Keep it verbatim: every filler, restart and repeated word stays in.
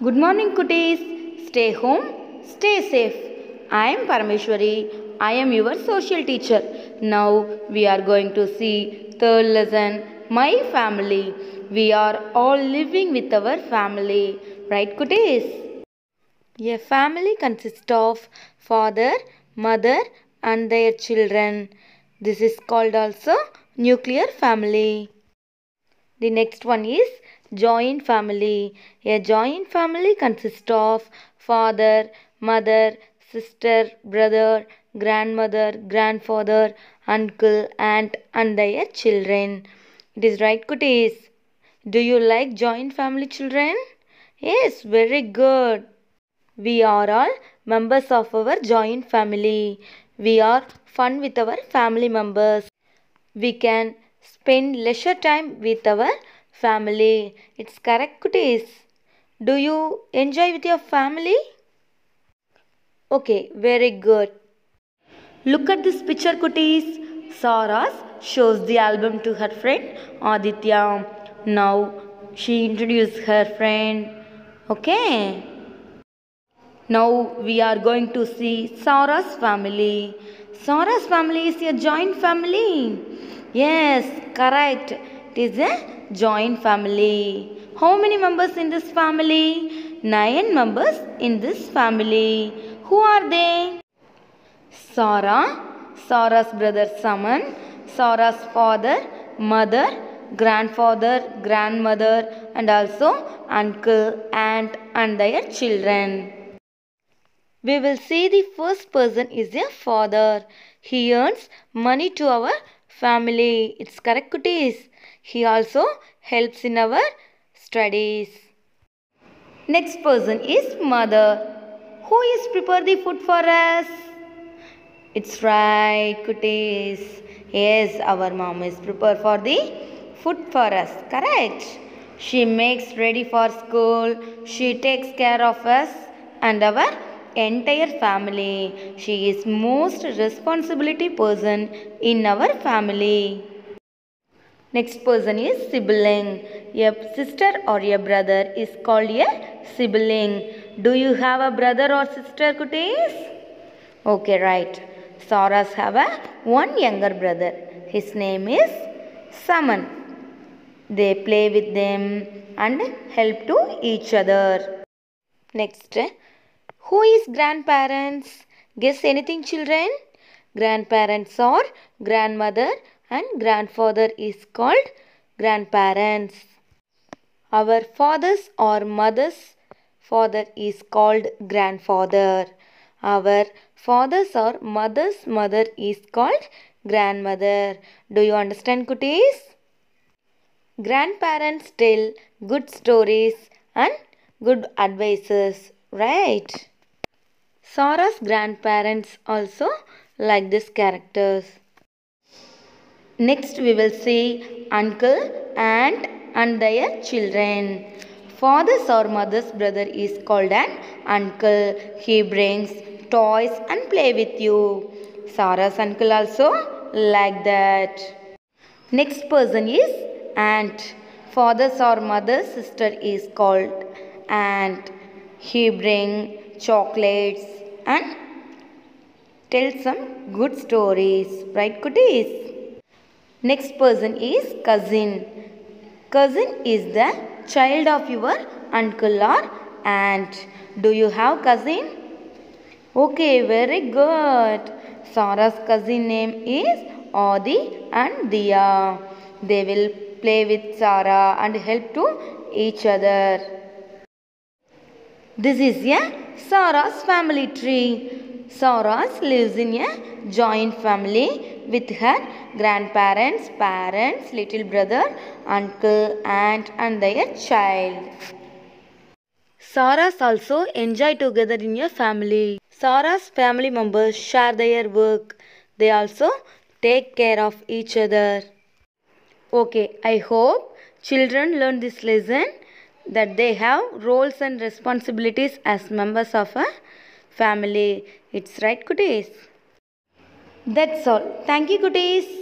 Good morning, cuties. Stay home, stay safe. I am Parameshwari. I am your social teacher. Now we are going to see third lesson, My Family. We are all living with our family. Right, cuties? A family consists of father, mother and their children. This is called also nuclear family. The next one is joint family. A joint family consists of father, mother, sister, brother, grandmother, grandfather, uncle, aunt and their children. It is right, cuties. Do you like joint family, children? Yes, very good. We are all members of our joint family. We are fun with our family members. We can spend leisure time with our family. It's correct, cuties. Do you enjoy with your family? Okay, very good. Look at this picture, cuties. Saras shows the album to her friend Aditya. Now she introduced her friend. Okay. Now we are going to see Saura's family. Saura's family is a joint family. Yes, correct. It is a joint family. How many members in this family? Nine members in this family. Who are they? Sara, Sara's brother Saman, Sara's father, mother, grandfather, grandmother and also uncle, aunt and their children. We will see the first person is a father. He earns money to our family. It's correct, cuties. He also helps in our studies. Next person is mother. Who is prepare the food for us? It's right, cuties. Yes, our mom is prepare for the food for us. Correct. She makes ready for school. She takes care of us and our entire family. She is most responsibility person in our family. Next person is sibling. A sister or a brother is called a sibling. Do you have a brother or sister, cuties? Okay, right. Saras have a one younger brother. His name is Saman. They play with them and help to each other. Next, who is grandparents? Guess anything, children? Grandparents or grandmother and grandfather is called grandparents. Our fathers or mother's father is called grandfather. Our father's or mother's mother is called grandmother. Do you understand, cuties? Grandparents tell good stories and good advices, right? Sara's grandparents also like these characters. Next we will see uncle, aunt and their children. Father's or mother's brother is called an uncle. He brings toys and play with you. Sara's uncle also like that. Next person is aunt. Father's or mother's sister is called aunt. He bring chocolates and tell some good stories. Right, cuties? Next person is cousin. Cousin is the child of your uncle or aunt. Do you have cousin? Okay, very good. Sara's cousin name is Adi and Dia. They will play with Sara and help to each other. This is a Sara's family tree. Sara's lives in a joint family with her grandparents, parents, little brother, uncle, aunt and their child. Sara's also enjoy together in a family. Sara's family members share their work. They also take care of each other. Okay, I hope children learn this lesson that they have roles and responsibilities as members of a family. It's right, cuties? That's all. Thank you, cuties.